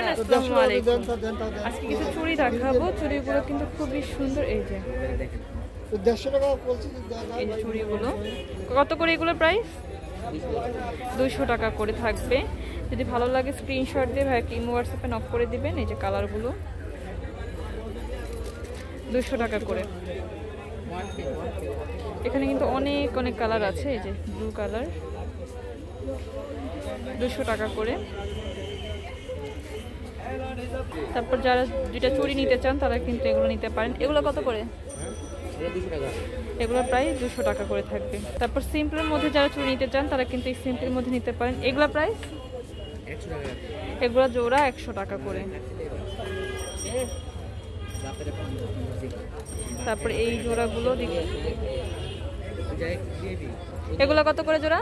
আসসালামু আলাইকুম। আজকে কিছু চুড়ি দেখাবো। চুড়িগুলো কিন্তু খুবই সুন্দর। এই যে 150 টাকা বলছি, এই চুড়িগুলো কত করে? এগুলোর প্রাইস 200 টাকা করে থাকবে। যদি ভালো লাগে স্ক্রিনশট দিয়ে ভাইকে ইমো হোয়াটসঅ্যাপে নক করে দিবেন। এই যে কালারগুলো 200 টাকা করে। এখানে কিন্তু অনেক অনেক কালার আছে। এই যে ব্লু কালার 200 টাকা করে। তারপর যারা যেটা চুড়ি নিতে চান তারা কিন্তু এগুলো নিতে পারেন। এগুলো কত করে? এগুলোর প্রাইস 200 টাকা করে থাকবে। তারপর সিম্পলের মধ্যে যারা চুড়ি নিতে চান তারা কিন্তু এই সিম্পলের মধ্যে নিতে পারেন। এগুলোর প্রাইস 100 টাকা। এগুলো জোড়া 100 টাকা করে। তারপর এই জোড়াগুলো দেখি, এগুলো কত করে জোড়া?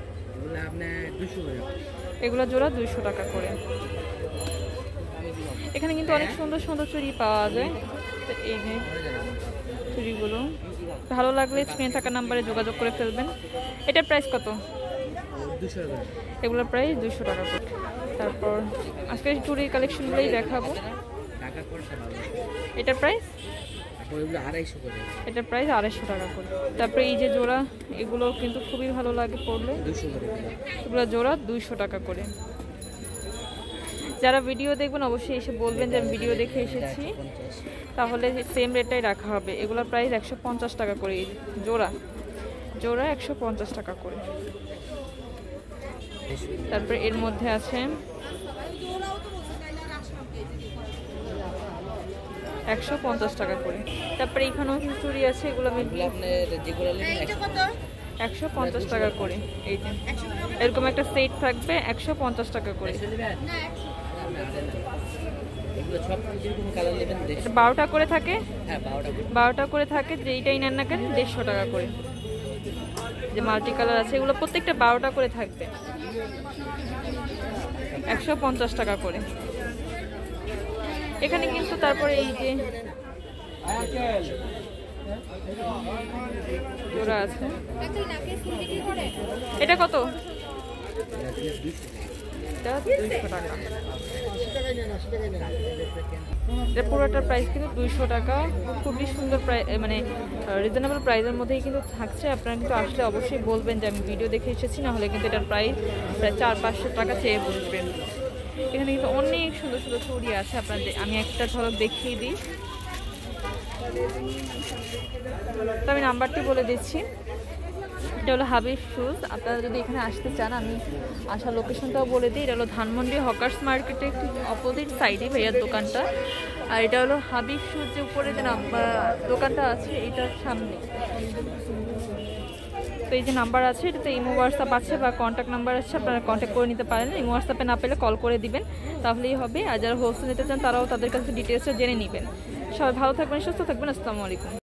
এগুলো জোড়া 200 টাকা করে। এখানে কিন্তু অনেক সুন্দর সুন্দর চুড়ি পাওয়া যায়। তো এই যে চুড়িগুলো ভালো লাগলে স্ক্রিনে থাকা নাম্বারে যোগাযোগ করে ফেলবেন। এটার প্রাইস কত? 200 টাকা। এগুলোর প্রাইস 200 টাকা করে। তারপর আজকে চুড়ির কালেকশনগুলোই দেখাবো। এটার প্রাইস এটার প্রাইস 250 টাকা করে। তারপরে এই যে জোড়া, এগুলো কিন্তু খুবই ভালো লাগে পরলে। এগুলো জোড়া 200 টাকা করে। যারা ভিডিও দেখবেন অবশ্যই এসে বলবেন যে আমি ভিডিও দেখে এসেছি, তাহলে সেম রেটটাই রাখা হবে। এগুলোর প্রাইস 150 টাকা করে। জোড়া জোড়া 150 টাকা করে। তারপরে এর মধ্যে আছে 150 টাকা করে। তারপরে এখানেও কিছু চুড়ি আছে, এগুলো আমি 150 টাকা করে। এই যে এরকম একটা সেট থাকবে 150 টাকা করে। 12টা করে থাকে, 12টা করে থাকে। যেইটাই নেন না কেন 150 টাকা করে। যে মাল্টি কালার আছে এগুলো প্রত্যেকটা 12টা করে থাকবে 150 টাকা করে। এখানে কিন্তু তারপরে এই যে জোড়া আছে, এটা কত? এটা 200 টাকা। এটা পুরোটার প্রাইস কিন্তু 200 টাকা। খুবই সুন্দর প্রাইস, মানে রিজনেবল প্রাইসের মধ্যেই কিন্তু থাকছে। আপনারা কিন্তু আসলে অবশ্যই বলবেন যে আমি ভিডিও দেখে এসেছি, না হলে কিন্তু এটার প্রাইস প্রায় 400-500 টাকা চেয়ে বসবেন। এখানে কিন্তু অনেক সুন্দর সুন্দর চুড়ি আছে। আপনাদের আমি একটা ঝলক দেখিয়ে দিই। তো আমি নাম্বারটি বলে দিচ্ছি। এটা হলো হাবিব শুজ। আপনারা যদি এখানে আসতে চান আমি আসার লোকেশনটাও বলে দিই। এটা হলো ধানমন্ডি হকার্স মার্কেটের একটু অপোজিট সাইডে ভাইয়ার দোকানটা। আর এটা হলো হাবিব শুজ, যে উপরে যে দোকানটা আছে এইটার সামনে। তো এই যে নাম্বার আছে, এটাতে ইমো হোয়াটসঅ্যাপ আছে বা কন্ট্যাক্ট নাম্বার আছে, আপনারা কন্ট্যাক্ট করে নিতে পারেন। ইমো হোয়াটসঅ্যাপে না পেলে কল করে দিবেন, তাহলেই হবে। আর যারা হোলসেল নিতে চান তারাও তাদের কাছে ডিটেলসটা জেনে নেবেন। সবাই ভালো থাকবেন, সুস্থ থাকবেন। আসসালামু আলাইকুম।